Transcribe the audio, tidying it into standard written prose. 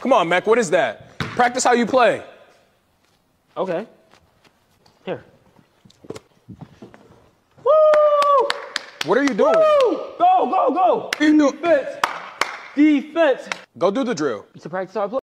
Come on, Mac, what is that? Practice how you play. Okay. Here. Woo! What are you doing? Woo! Go, go, go! What are you doing? Defense! Defense! Go do the drill. To practice how I play.